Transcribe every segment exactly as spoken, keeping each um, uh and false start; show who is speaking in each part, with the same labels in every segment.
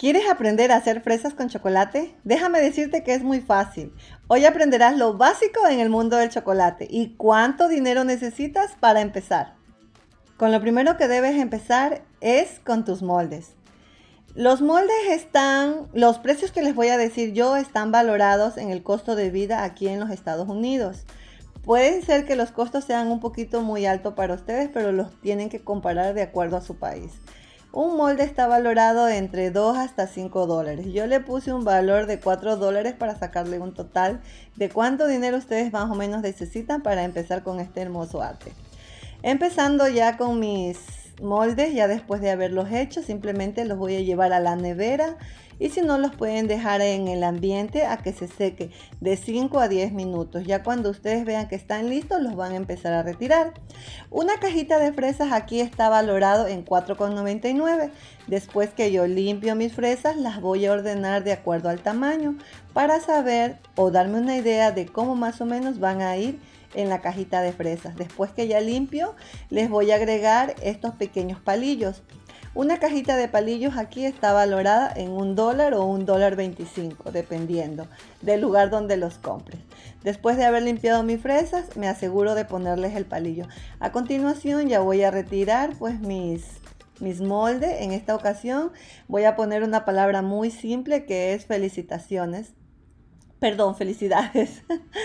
Speaker 1: ¿Quieres aprender a hacer fresas con chocolate? Déjame decirte que es muy fácil. Hoy aprenderás lo básico en el mundo del chocolate y cuánto dinero necesitas para empezar. Con lo primero que debes empezar es con tus moldes. Los moldes están, los precios que les voy a decir yo están valorados en el costo de vida aquí en los Estados Unidos. Puede ser que los costos sean un poquito muy altos para ustedes, pero los tienen que comparar de acuerdo a su país. Un molde está valorado entre dos hasta cinco dólares. Yo le puse un valor de cuatro dólares para sacarle un total de cuánto dinero ustedes más o menos necesitan para empezar con este hermoso arte. Empezando ya con mis moldes, ya después de haberlos hecho, simplemente los voy a llevar a la nevera. Y si no, los pueden dejar en el ambiente a que se seque de cinco a diez minutos. Ya cuando ustedes vean que están listos, los van a empezar a retirar. Una cajita de fresas aquí está valorado en cuatro con noventa y nueve. Después que yo limpio mis fresas, las voy a ordenar de acuerdo al tamaño para saber o darme una idea de cómo más o menos van a ir en la cajita de fresas. Después que ya limpio, les voy a agregar estos pequeños palillos. Una cajita de palillos aquí está valorada en un dólar o un dólar veinticinco, dependiendo del lugar donde los compres. Después de haber limpiado mis fresas, me aseguro de ponerles el palillo. A continuación ya voy a retirar pues mis, mis moldes. En esta ocasión voy a poner una palabra muy simple que es felicitaciones. Perdón, felicidades.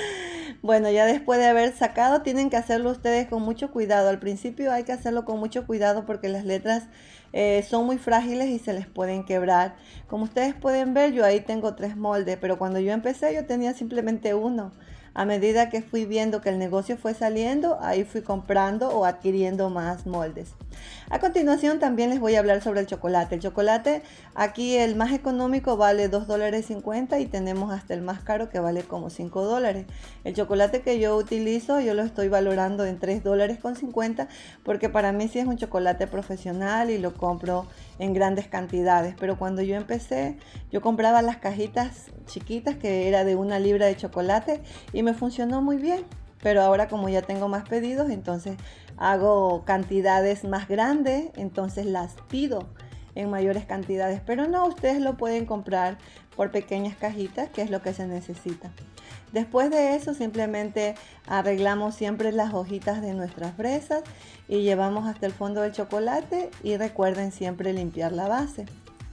Speaker 1: Bueno, ya después de haber sacado, tienen que hacerlo ustedes con mucho cuidado. Al principio hay que hacerlo con mucho cuidado porque las letras eh, son muy frágiles y se les pueden quebrar. Como ustedes pueden ver, yo ahí tengo tres moldes, pero cuando yo empecé yo tenía simplemente uno. A medida que fui viendo que el negocio fue saliendo, ahí fui comprando o adquiriendo más moldes. A continuación también les voy a hablar sobre el chocolate. El chocolate aquí el más económico vale dos dólares cincuenta y tenemos hasta el más caro que vale como cinco dólares. El chocolate que yo utilizo yo lo estoy valorando en tres dólares con cincuenta porque para mí sí es un chocolate profesional y lo compro en grandes cantidades. Pero cuando yo empecé yo compraba las cajitas chiquitas que era de una libra de chocolate y me funcionó muy bien. Pero ahora como ya tengo más pedidos, entonces hago cantidades más grandes, entonces las pido en mayores cantidades. Pero no, ustedes lo pueden comprar por pequeñas cajitas, que es lo que se necesita. Después de eso simplemente arreglamos siempre las hojitas de nuestras fresas y llevamos hasta el fondo del chocolate y recuerden siempre limpiar la base.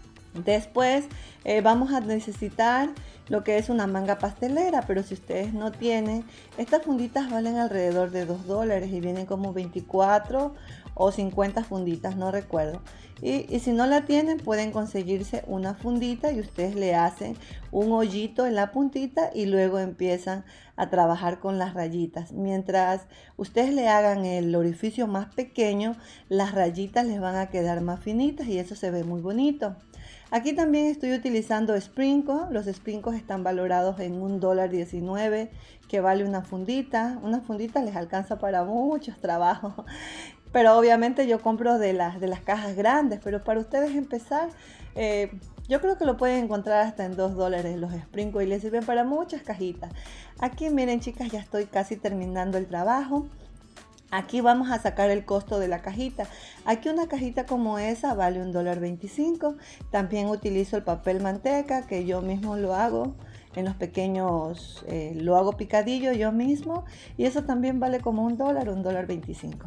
Speaker 1: Después eh, vamos a necesitar lo que es una manga pastelera, pero si ustedes no tienen, estas funditas valen alrededor de dos dólares y vienen como veinticuatro o cincuenta funditas, no recuerdo. Y, y si no la tienen, pueden conseguirse una fundita y ustedes le hacen un hoyito en la puntita y luego empiezan a trabajar con las rayitas. Mientras ustedes le hagan el orificio más pequeño, las rayitas les van a quedar más finitas y eso se ve muy bonito. Aquí también estoy utilizando sprinkles. Los sprinkles están valorados en un dólar diecinueve, que vale una fundita. Una fundita les alcanza para muchos trabajos. Pero obviamente yo compro de las, de las cajas grandes. Pero para ustedes empezar, eh, yo creo que lo pueden encontrar hasta en dos dólares los sprinkles y les sirven para muchas cajitas. Aquí miren chicas, ya estoy casi terminando el trabajo. Aquí vamos a sacar el costo de la cajita. Aquí una cajita como esa vale un dólar veinticinco. También utilizo el papel manteca que yo mismo lo hago en los pequeños, eh, lo hago picadillo yo mismo. Y eso también vale como un dólar, un dólar veinticinco.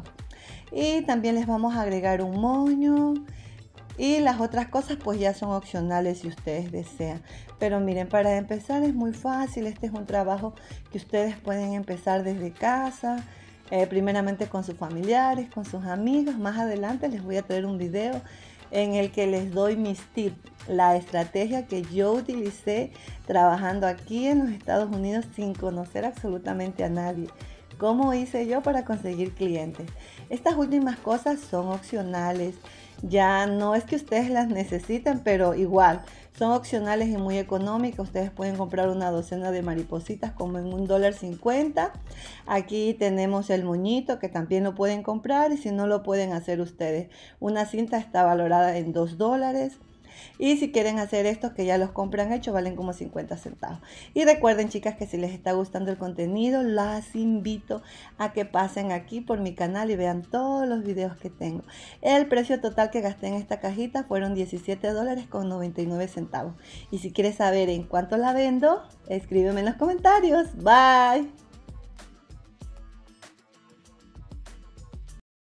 Speaker 1: Y también les vamos a agregar un moño. Y las otras cosas pues ya son opcionales si ustedes desean. Pero miren, para empezar es muy fácil. Este es un trabajo que ustedes pueden empezar desde casa. Eh, primeramente con sus familiares, con sus amigos. Más adelante les voy a traer un video en el que les doy mis tips, la estrategia que yo utilicé trabajando aquí en los Estados Unidos sin conocer absolutamente a nadie. ¿Cómo hice yo para conseguir clientes? Estas últimas cosas son opcionales. Ya no es que ustedes las necesiten, pero igual son opcionales y muy económicas. Ustedes pueden comprar una docena de maripositas como en un dólar cincuenta. Aquí tenemos el moñito que también lo pueden comprar y si no lo pueden hacer ustedes. Una cinta está valorada en dos dólares. Y si quieren hacer estos que ya los compran hechos, valen como cincuenta centavos. Y recuerden, chicas, que si les está gustando el contenido, las invito a que pasen aquí por mi canal y vean todos los videos que tengo. El precio total que gasté en esta cajita fueron diecisiete dólares con noventa y nueve centavos. Y si quieres saber en cuánto la vendo, escríbeme en los comentarios. Bye.